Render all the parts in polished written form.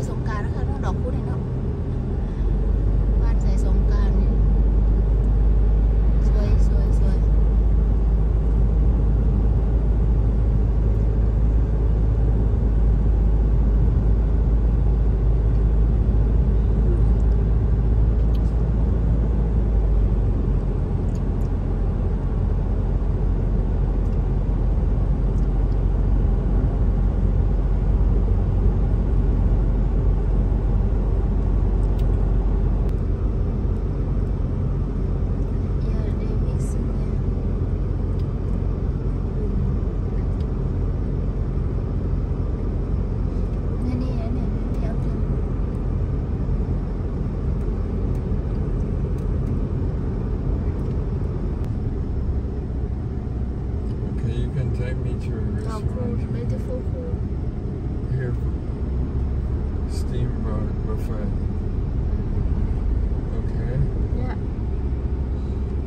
สงกรานต์นะคะน้องดอกพูดให้เนาะบ้านใส่สงกรานต์เนี่ยสวยสวยสวย Take me to a How cool, restaurant beautiful cool. here, steamboat buffet. Okay. Yeah.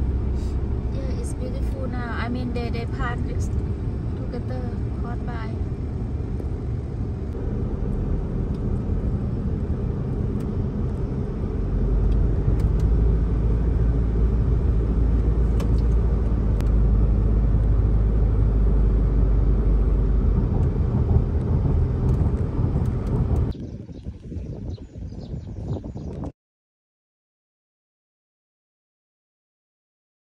Yeah, it's beautiful now. I mean, they part this together, hot by.